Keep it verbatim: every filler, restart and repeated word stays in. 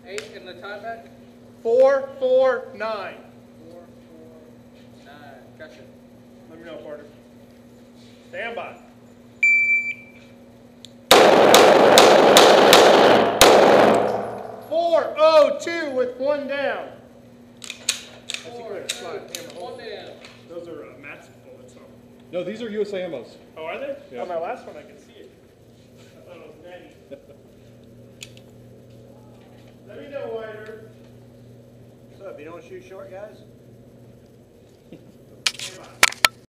Eight in the tieback? Four, four, nine. Four, four, nine. Gotcha. Let me know, partner. Stand by. Four, oh, two with one down. Four, two, one down. Those are uh, Matson bullets, huh? No, these are U S A Ammos. Oh, are they? Yeah. On my last one, I could see it. I thought it was Danny. Let me know, Wider. So if you don't shoot short, guys,